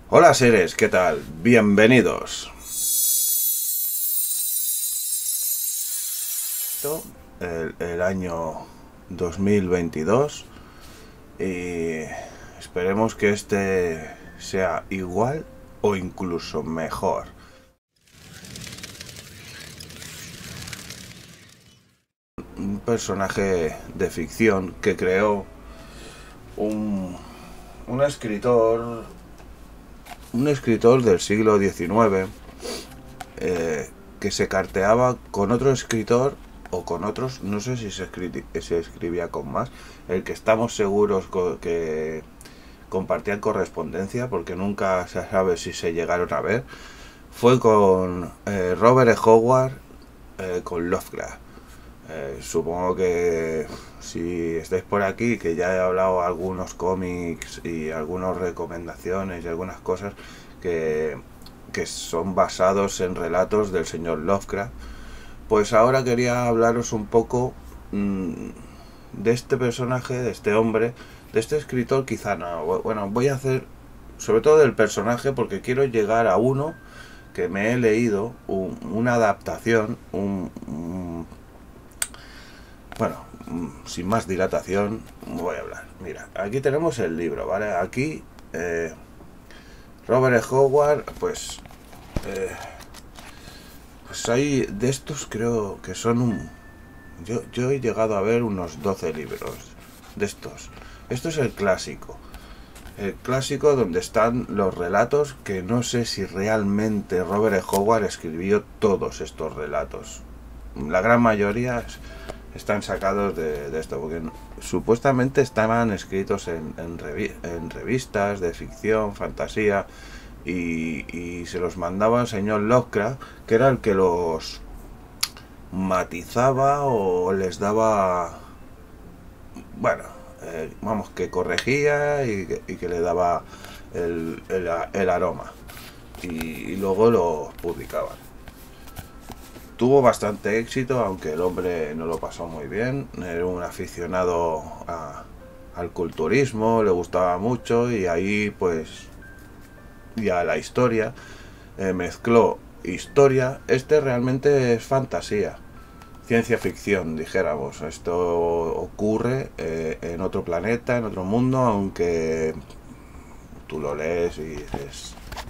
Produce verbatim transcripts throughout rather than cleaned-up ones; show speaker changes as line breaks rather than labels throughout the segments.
Hola seres, ¿qué tal? Bienvenidos. El, el año dos mil veintidós y esperemos que este sea igual o incluso mejor. Un personaje de ficción que creó un, un escritor un escritor del siglo diecinueve eh, que se carteaba con otro escritor o con otros, no sé si se, escri se escribía con más, el que estamos seguros que compartían correspondencia, porque nunca se sabe si se llegaron a ver, fue con eh, Robert E. Howard, eh, con Lovecraft. Eh, supongo que si estáis por aquí, que ya he hablado algunos cómics y algunas recomendaciones y algunas cosas que, que son basados en relatos del señor Lovecraft, pues ahora quería hablaros un poco mmm, de este personaje, de este hombre, de este escritor. Quizá no, bueno, voy a hacer sobre todo del personaje porque quiero llegar a uno que me he leído, un, una adaptación, un, un bueno, sin más dilatación, voy a hablar. Mira, aquí tenemos el libro, ¿vale? Aquí, eh, Robert E. Howard, pues, eh, pues hay de estos, creo que son un... Yo, yo he llegado a ver unos doce libros de estos. Esto es el clásico. El clásico donde están los relatos que no sé si realmente Robert E. Howard escribió todos estos relatos. La gran mayoría es, están sacados de, de esto, porque supuestamente estaban escritos en, en, revi en revistas de ficción, fantasía, y, y se los mandaba al señor Lovecraft, que era el que los matizaba o les daba, bueno, eh, vamos, que corregía y que, y que le daba el, el, el aroma, y, y luego los publicaban. Tuvo bastante éxito, aunque el hombre no lo pasó muy bien. Era un aficionado a, al culturismo, le gustaba mucho, y ahí pues ya la historia, eh, mezcló historia. Este realmente es fantasía, ciencia ficción, dijéramos. Esto ocurre eh, en otro planeta, en otro mundo, aunque tú lo lees y dices,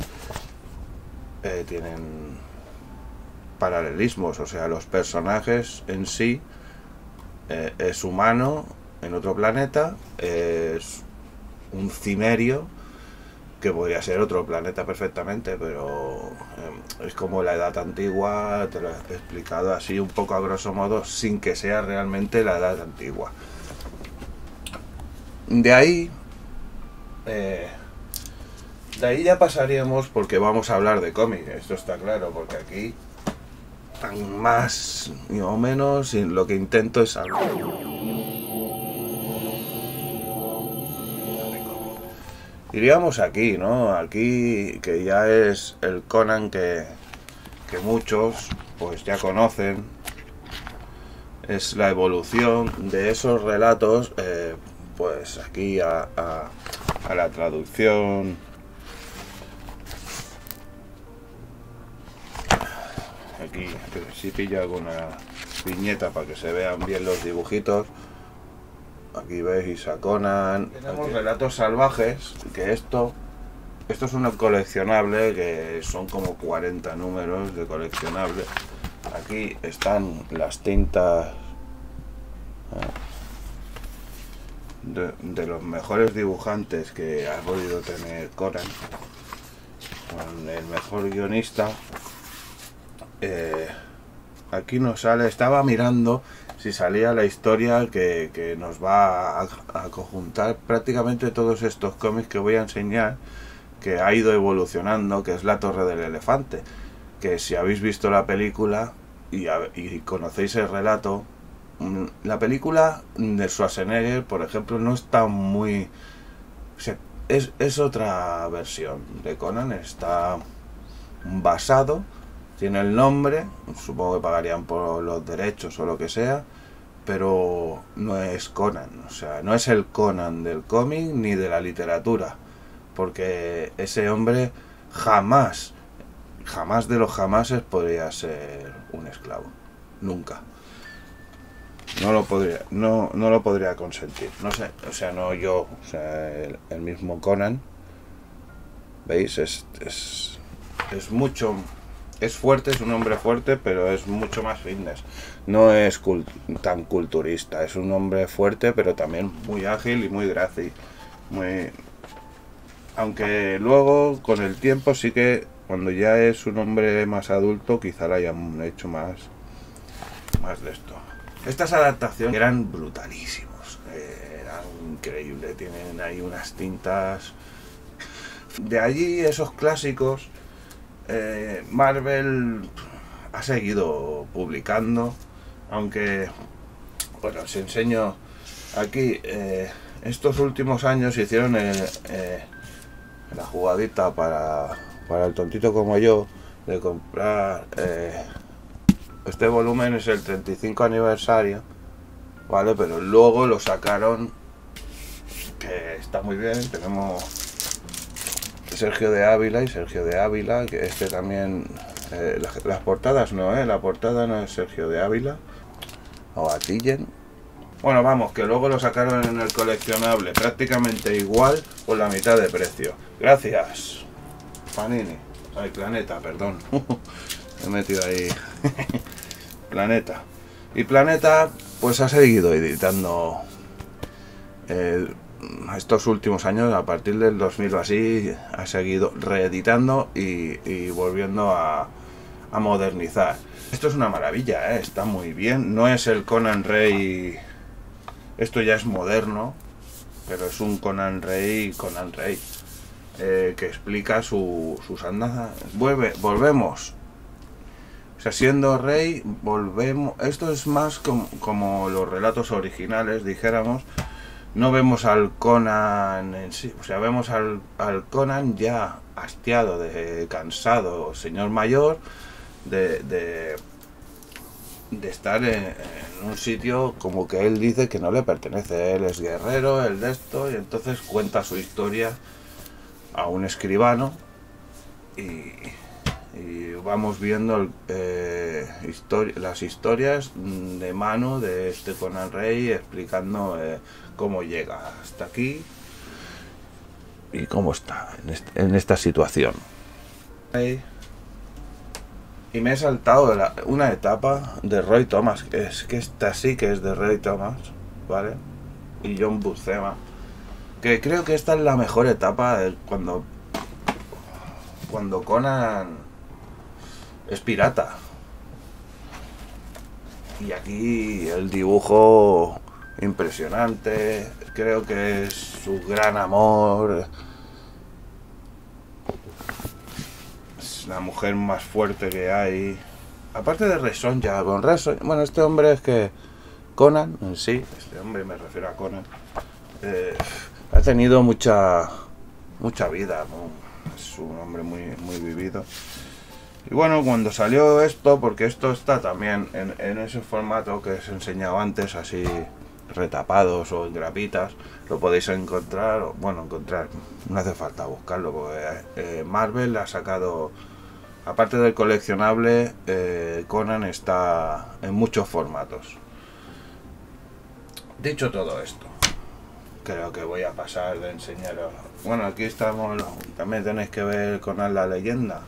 eh, tienen paralelismos, o sea, los personajes en sí, eh, es humano en otro planeta, es un cimerio que podría ser otro planeta perfectamente, pero eh, es como la edad antigua. Te lo he explicado así un poco a grosso modo, sin que sea realmente la edad antigua. De ahí eh, de ahí ya pasaríamos, porque vamos a hablar de cómics, esto está claro, porque aquí más o menos lo que intento es hablar. Iríamos aquí, ¿no? Aquí, que ya es el Conan que, que muchos pues ya conocen. Es la evolución de esos relatos, eh, pues aquí a, a, a la traducción. Aquí si pillo alguna viñeta para que se vean bien los dibujitos. Aquí veis a Conan. Tenemos aquí relatos salvajes, que esto esto es un coleccionable, que son como cuarenta números de coleccionable. Aquí están las tintas de, de los mejores dibujantes que ha podido tener Conan, con el mejor guionista. Eh, aquí nos sale, estaba mirando si salía la historia que, que nos va a, a conjuntar prácticamente todos estos cómics que voy a enseñar, que ha ido evolucionando, que es La Torre del Elefante, que si habéis visto la película y, y conocéis el relato, la película de Schwarzenegger, por ejemplo, no está muy... O sea, es, es otra versión de Conan, está basado, tiene el nombre, supongo que pagarían por los derechos o lo que sea, pero no es Conan, o sea, no es el Conan del cómic ni de la literatura. porque ese hombre jamás, jamás de los jamases podría ser un esclavo, nunca. No lo podría, no, no lo podría consentir. No sé, o sea, no yo, o sea, el, el mismo Conan, ¿veis? Es, es, es mucho, es fuerte, es un hombre fuerte, pero es mucho más fitness. No es cult, tan culturista, es un hombre fuerte, pero también muy ágil y muy grácil. Muy, aunque luego, con el tiempo, sí que cuando ya es un hombre más adulto, quizá le hayan hecho más, más de esto. Estas adaptaciones eran brutalísimos, eh, eran increíbles, tienen ahí unas tintas. De allí esos clásicos, eh, Marvel ha seguido publicando, aunque, bueno, os enseño aquí, eh, estos últimos años hicieron el, eh, la jugadita para, para el tontito como yo, de comprar... Eh, este volumen es el treinta y cinco aniversario, ¿vale? Pero luego lo sacaron, que está muy bien. Tenemos Sergio de Ávila y Sergio de Ávila, que este también... Eh, las, las portadas no, ¿eh? La portada no es Sergio de Ávila, o Atillen. Bueno, vamos, que luego lo sacaron en el coleccionable, prácticamente igual, por la mitad de precio. Gracias, Panini. Ay, Planeta, perdón. Me he metido ahí. Planeta. Y Planeta pues ha seguido editando eh, estos últimos años, a partir del dos mil o así, ha seguido reeditando y, y volviendo a, a modernizar. Esto es una maravilla, ¿eh? Está muy bien. No es el Conan Rey, esto ya es moderno, pero es un Conan Rey, Conan Rey, eh, que explica su, sus andanzas. Vuelve, volvemos. O sea, siendo rey, volvemos... Esto es más como, como los relatos originales, dijéramos. No vemos al Conan en sí. O sea, vemos al, al Conan ya hastiado, de, cansado, señor mayor, de, de, de estar en, en un sitio como que él dice que no le pertenece. Él es guerrero, él de esto, y entonces cuenta su historia a un escribano y... y vamos viendo eh, histori las historias de mano de este Conan Rey, explicando eh, cómo llega hasta aquí y cómo está en, este, en esta situación. Y me he saltado la, una etapa de Roy Thomas, que es que esta sí que es de Roy Thomas, ¿vale? Y John Buscema, que creo que esta es la mejor etapa de cuando cuando Conan es pirata. Y aquí el dibujo impresionante, creo que es su gran amor, es la mujer más fuerte que hay, aparte de Reson ya, con Reson, bueno, este hombre es que Conan en sí, este hombre me refiero a Conan, eh, ha tenido mucha mucha vida, ¿no? Es un hombre muy, muy vivido. Y bueno, cuando salió esto, porque esto está también en, en ese formato que os he enseñado antes, así retapados o en grapitas, lo podéis encontrar, o, bueno, encontrar, no hace falta buscarlo, porque eh, Marvel ha sacado, aparte del coleccionable, eh, Conan está en muchos formatos. Dicho todo esto, creo que voy a pasar de enseñaros. Bueno, aquí estamos, también tenéis que ver Conan la leyenda.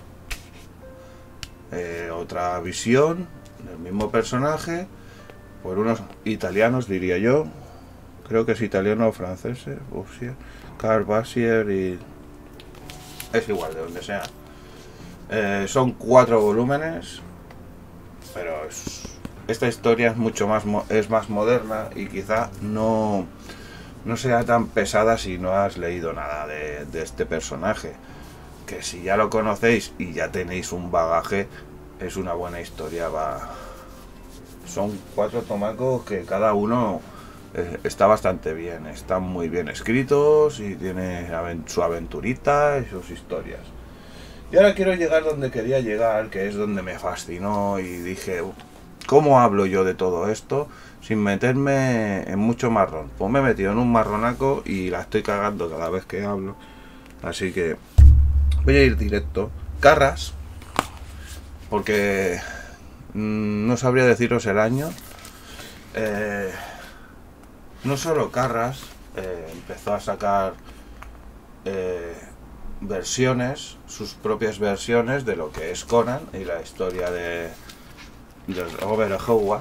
Eh, otra visión del mismo personaje por unos italianos, diría yo, creo que es italiano o francés, Karl Basier, y es igual de donde sea. Eh, son cuatro volúmenes, pero es, esta historia es mucho más es más moderna y quizá no no sea tan pesada si no has leído nada de, de este personaje, que si ya lo conocéis y ya tenéis un bagaje, es una buena historia. Va, son cuatro tomacos que cada uno eh, está bastante bien, están muy bien escritos y tiene su aventurita y sus historias. Y ahora quiero llegar donde quería llegar, que es donde me fascinó y dije, ¿cómo hablo yo de todo esto sin meterme en mucho marrón? Pues me he metido en un marronaco y la estoy cagando cada vez que hablo. Así que voy a ir directo. Carras, porque mmm, no sabría deciros el año. Eh, no solo Carras eh, empezó a sacar eh, versiones, sus propias versiones de lo que es Conan y la historia de, de Robert Howard,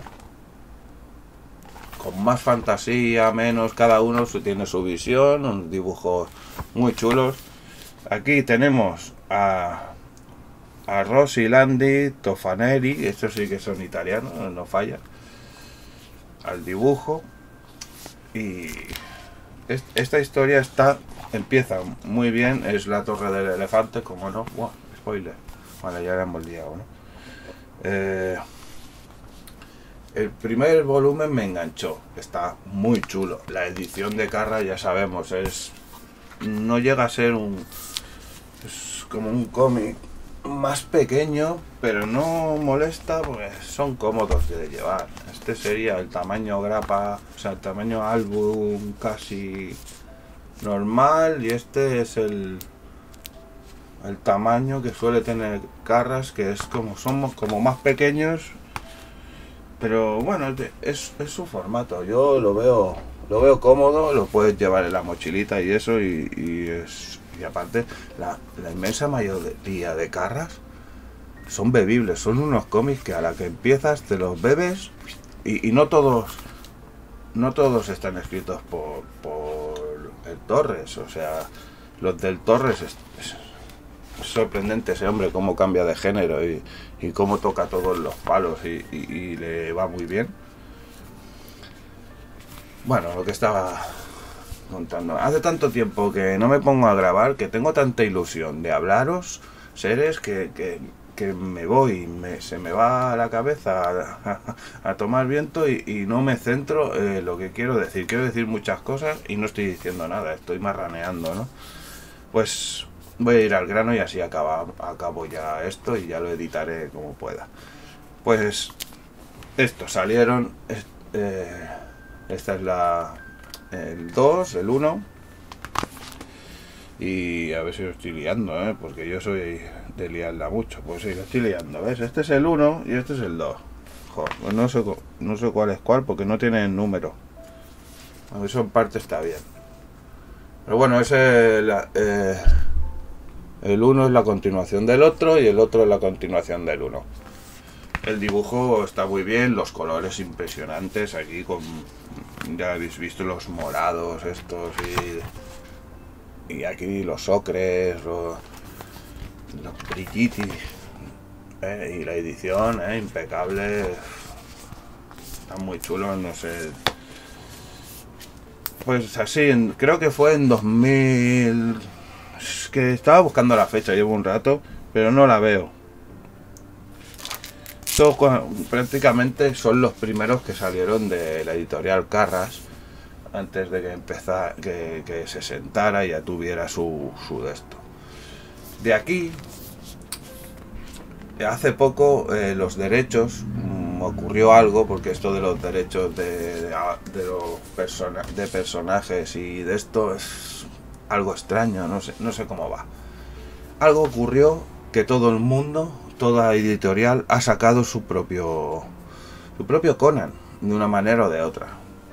con más fantasía, menos, cada uno tiene su visión, unos dibujos muy chulos. Aquí tenemos a, a Rossi Landi Tofaneri, estos sí que son italianos, no falla, al dibujo. Y esta historia está empieza muy bien, es la Torre del Elefante, como no, wow, spoiler, vale, ya la hemos liado, ¿no? Eh, el primer volumen me enganchó, está muy chulo. La edición de Carra, ya sabemos, es no llega a ser un es como un cómic más pequeño, pero no molesta porque son cómodos de llevar. Este sería el tamaño grapa, o sea, el tamaño álbum casi normal, y este es el el tamaño que suele tener Carras, que es como somos como más pequeños, pero bueno, es, es su formato. Yo lo veo lo veo cómodo, lo puedes llevar en la mochilita y eso, y, y es y aparte la, la inmensa mayoría de Carras son bebibles, son unos cómics que a la que empiezas te los bebes, y, y no todos no todos están escritos por, por el Torres, o sea, los del Torres es, es, es sorprendente ese hombre cómo cambia de género y, y cómo toca todos los palos y, y, y le va muy bien. Bueno, lo que estaba contando, hace tanto tiempo que no me pongo a grabar, que tengo tanta ilusión de hablaros, seres, que, que, que me voy, me, se me va la cabeza a, a, a tomar viento y, y no me centro en lo que quiero decir. Quiero decir muchas cosas y no estoy diciendo nada, estoy marraneando, ¿no? Pues voy a ir al grano y así acaba, acabo ya esto y ya lo editaré como pueda. Pues estos salieron, eh, esta es la el dos, el uno, y a ver si lo estoy liando, ¿eh? Porque yo soy de liarla mucho. Pues sí, lo estoy liando, ¿ves? Este es el uno y este es el dos. Joder, pues no sé, no sé cuál es cuál porque no tiene número. A ver, eso en parte está bien. Pero bueno, ese la, eh, el uno es la continuación del otro y el otro es la continuación del uno. El dibujo está muy bien, los colores impresionantes aquí con, ya habéis visto los morados estos y, y aquí los ocres, los, los brillitis, eh, y la edición, eh, impecable, están muy chulos, no sé. Pues así, en, creo que fue en dos mil, es que estaba buscando la fecha, llevo un rato, pero no la veo. Estos prácticamente son los primeros que salieron de la editorial Carras, antes de que empezara, que, que se sentara y ya tuviera su, su de esto. De aquí, hace poco, eh, los derechos, mmm, ocurrió algo, porque esto de los derechos de, de, de los persona, de personajes y de esto es algo extraño, no sé, no sé cómo va. Algo ocurrió que todo el mundo, toda editorial ha sacado su propio su propio Conan, de una manera o de otra.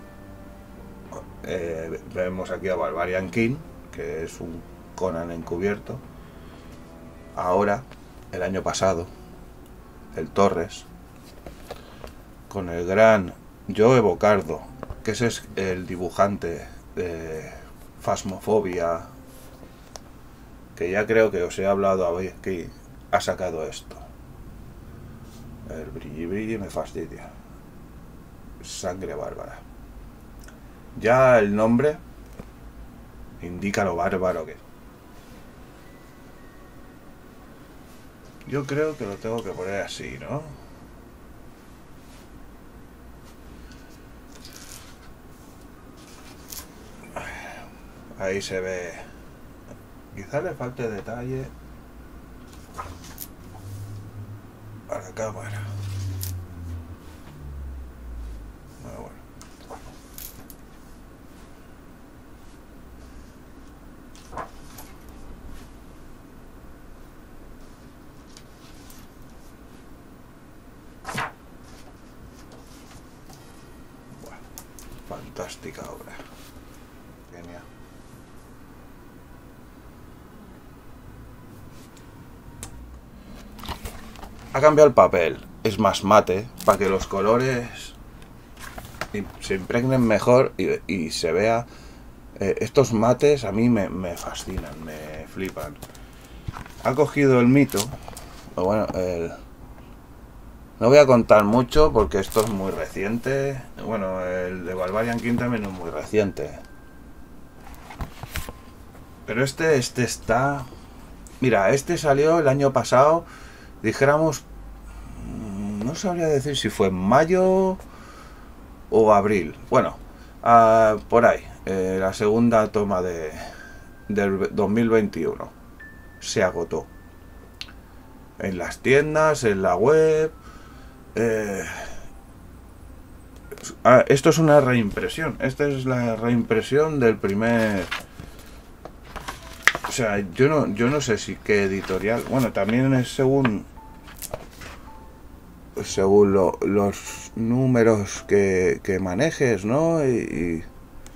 Eh, vemos aquí a Barbarian King, que es un Conan encubierto. Ahora, el año pasado, el Torres, con el gran Joe Bocardo, que ese es el dibujante de Phasmophobia, que ya creo que os he hablado hoy aquí, ha sacado esto. El brilli brilli me fastidia. Sangre bárbara. Ya el nombre indica lo bárbaro que es. Yo creo que lo tengo que poner así, ¿no? Ahí se ve. Quizá le falte detalle a la cámara. Bueno, bueno. fantástica obra. Genial. Ha cambiado el papel, es más mate, para que los colores se impregnen mejor y, y se vea. Eh, estos mates a mí me, me fascinan, me flipan. Ha cogido el mito, o bueno, el, no voy a contar mucho porque esto es muy reciente. Bueno, el de Barbarian King también es muy reciente. Pero este, este está... Mira, este salió el año pasado, dijéramos, no sabría decir si fue en mayo o abril. Bueno, uh, por ahí, eh, la segunda toma de del dos mil veintiuno se agotó. En las tiendas, en la web... Eh, ah, esto es una reimpresión. Esta es la reimpresión del primer. O sea, yo no, yo no sé si qué editorial. Bueno, también es según según lo, los números que, que manejes, ¿no? Y, y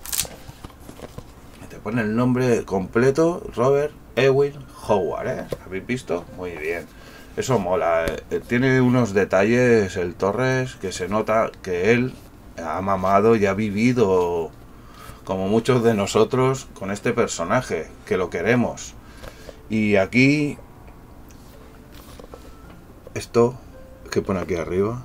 te pone el nombre completo, Robert Ewing Howard, ¿eh? ¿Habéis visto? Muy bien. Eso mola, eh. Tiene unos detalles el Torres que se nota que él ha mamado y ha vivido, como muchos de nosotros, con este personaje, que lo queremos. Y aquí, esto que pone aquí arriba,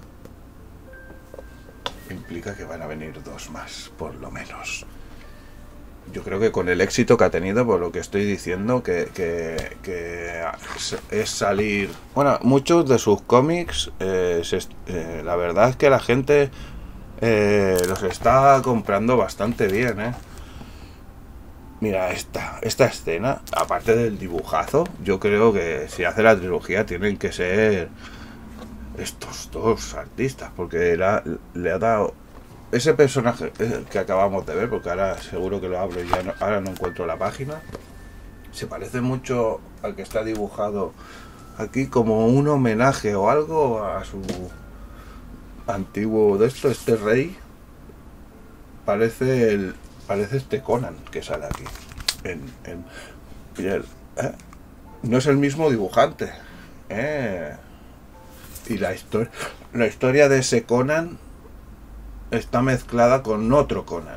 implica que van a venir dos más, por lo menos. Yo creo que con el éxito que ha tenido, por lo que estoy diciendo, que, que, que es salir... Bueno, muchos de sus cómics, eh, se, eh, la verdad es que la gente eh, los está comprando bastante bien, ¿eh? Mira, esta, esta escena, aparte del dibujazo, yo creo que si hace la trilogía tienen que ser estos dos artistas, porque era, le ha dado... Ese personaje que acabamos de ver, porque ahora seguro que lo abro y ya no, ahora no encuentro la página, se parece mucho al que está dibujado aquí, como un homenaje o algo a su antiguo de esto, este rey. Parece el parece este Conan que sale aquí en, en piel, ¿eh? No es el mismo dibujante, ¿eh? Y la historia la historia de ese Conan está mezclada con otro Conan.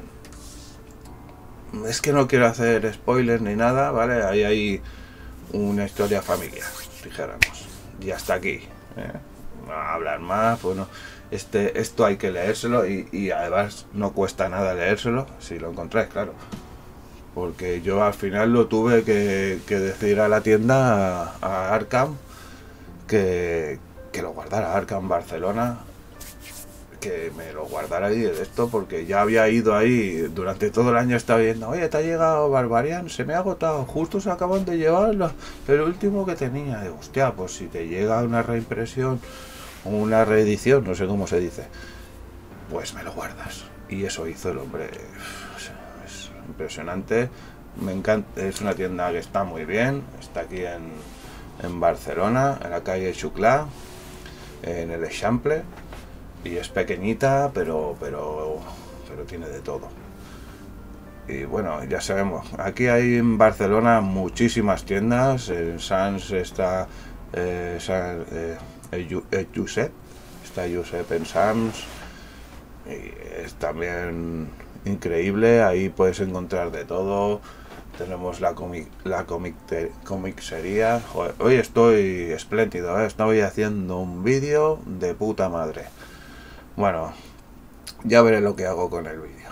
Es que no quiero hacer spoilers ni nada, ¿vale? Ahí hay una historia familiar, dijéramos. Y hasta aquí, ¿eh? No hablar más, bueno, este, esto hay que leérselo y, y además no cuesta nada leérselo, si lo encontráis, claro. Porque yo al final lo tuve que, que decir a la tienda, a, a Arkham, que, que lo guardara, Arkham Barcelona, que me lo guardara ahí de esto, porque ya había ido ahí durante todo el año, estaba viendo, oye, te ha llegado Barbarian, se me ha agotado, justo se acaban de llevar lo, el último que tenía. Y, hostia, pues si te llega una reimpresión, una reedición, no sé cómo se dice, pues me lo guardas. Y eso hizo el hombre. Es impresionante, me encanta, es una tienda que está muy bien, está aquí en, en Barcelona, en la calle Xuclà, en el Eixample. Y es pequeñita, pero, pero, pero tiene de todo. Y bueno, ya sabemos, aquí hay en Barcelona muchísimas tiendas. En Sants está eh, San, eh, el, el Josep, está Josep en Sants. Y es también increíble, ahí puedes encontrar de todo. Tenemos la comic, la comic, comicsería. Joder, hoy estoy espléndido, ¿eh? Estoy haciendo un vídeo de puta madre. Bueno, ya veré lo que hago con el vídeo.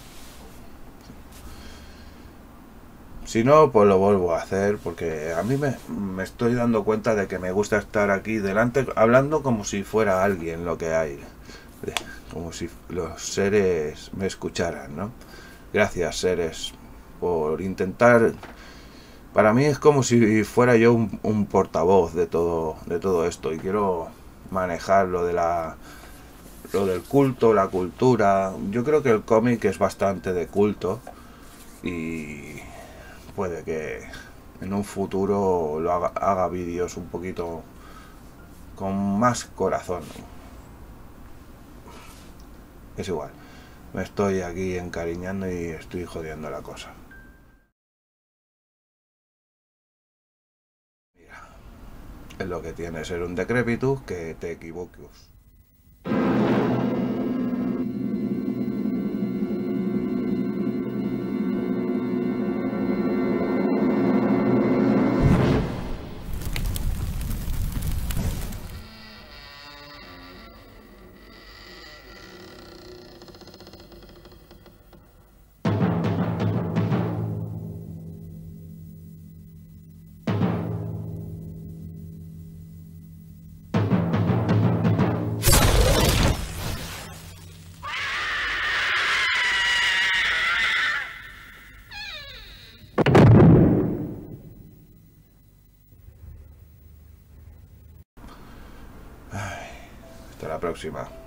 Si no, pues lo vuelvo a hacer, porque a mí me, me estoy dando cuenta de que me gusta estar aquí delante, hablando como si fuera alguien lo que hay. Como si los seres me escucharan, ¿no? Gracias, seres, por intentar... Para mí es como si fuera yo un, un portavoz de todo, de todo esto, y quiero manejar lo de la... lo del culto, la cultura. Yo creo que el cómic es bastante de culto y puede que en un futuro lo haga, haga vídeos un poquito con más corazón. Es igual. me estoy aquí encariñando y estoy jodiendo la cosa. Mira, es lo que tiene ser un decrépitus, que te equivoques. Hasta la próxima.